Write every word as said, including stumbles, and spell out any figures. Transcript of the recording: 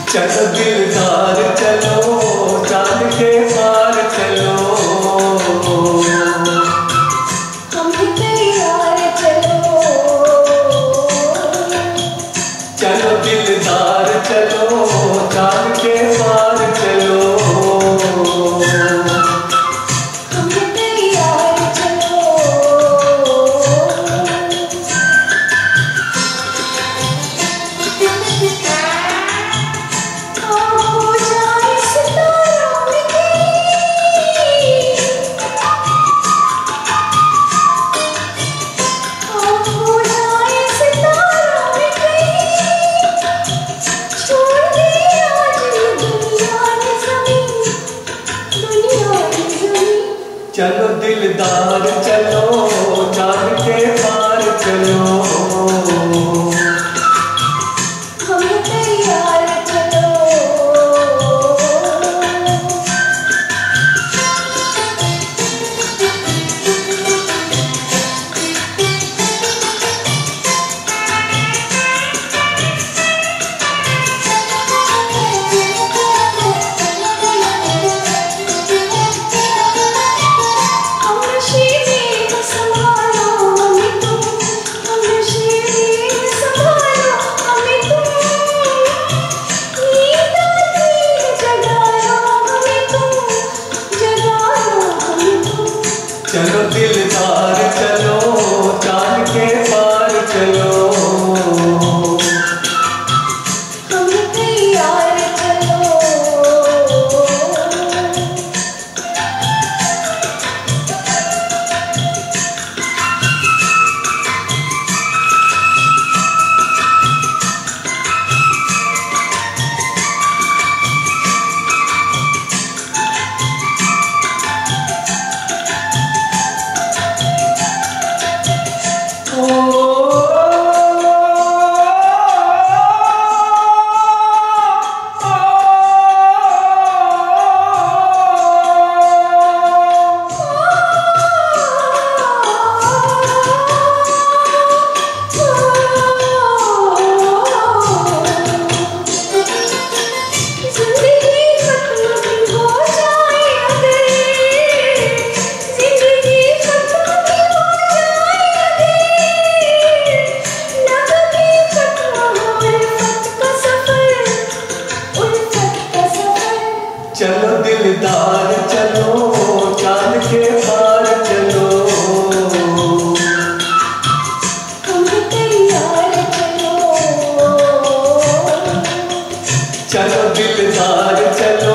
चलो दिलदार चलो चांद के पार चलो, हम भी तैयार चलो। चलो दिलदार चलो चांद के पार चलो, हम भी तैयार चलो। हो जाए सितारों में कहीं, हो जाए सितारों में कहीं, छोड़ दे आज ये दुनिया ने ज़मीं, दुनिया ने ज़मीं। चलो दिलदार चलो चांद के पार चलो, हम भी तैयार चलो। हम नशीबी में संभालो हमें तुम, हम नशीबी में संभालो हमें तुम, नींद आती है जगालो हमें तुम, जगालो हमें तुम। चलो दिलदार चलो चांद के पार चलो, हम भी तैयार चलो। जिंदगी खत्म भी हो जाए अगर, जिंदगी खत्म भी हो जाए अगर, न कभी खत्म हो उल्फत का सफर, उल्फत का सफर। चलो दिलदार चलो चांद के पार चलो, हम भी तैयार चलो। चलो दिलदार चलो